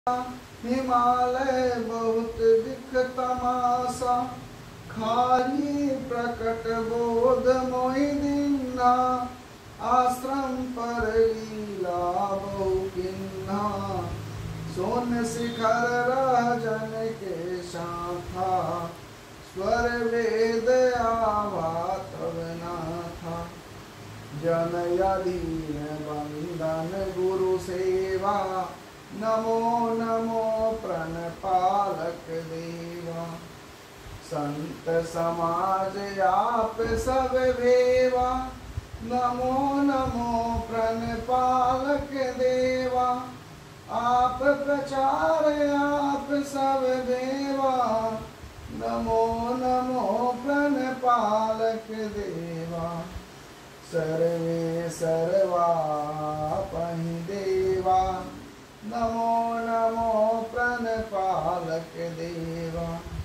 हिमालय बहुत दिख तमाशा, खाली प्रकट बोध मोहि दीन्हा। आश्रम पर लीला बहु किन्हा, सोन शिखर राजन के शाखा। स्वर वेद आवा तब न था, जन यदीन बंदन गुरु सेवा। नमो नमो प्रण पालक देवा, संत समाज आप सब भेवा। नमो नमो प्रण पालक देवा, आप प्रचार आप सब देवा। नमो नमो प्रण पालक देवा, सर्वे सर्वा पहि देवा। नमो नमो प्रण पालक देवा,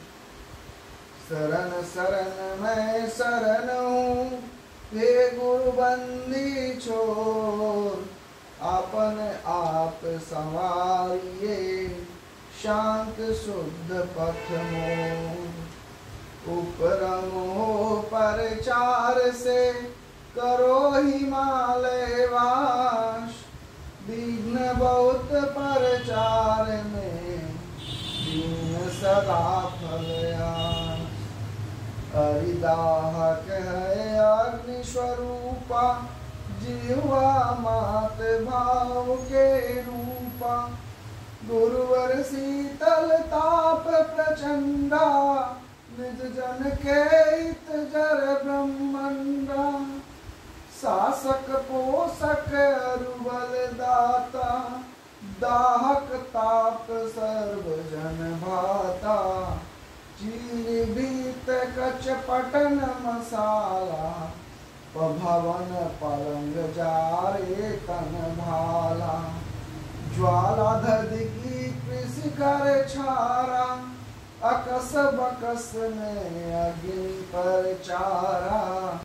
शरण शरण मैं शरण हूँ, हे गुरु बंदी छोर। अपन आप संवारिए, शांत शुद्ध पथ मोर। उपरम हो परचार से, करो हिमालय वास। विघ्न बहुत परचार में, दीन सदा फल आस। हरिदाहक है अग्नि स्वरूपा, जिह्वा मात भाव के रूपा। गुरुवर शीतल ताप प्रचंडा, निज जन के हित जर ब्रह्मंडा। शासक पोषक अरुबल दाता, दाहक ताप सर्व जन भाता। चीर भीत कच पटन मसाला, भवन पलंग जारे तन भाला। ज्वाला धधकी कृषि कर छारा, अकस बकस में अग्नि पर चारा।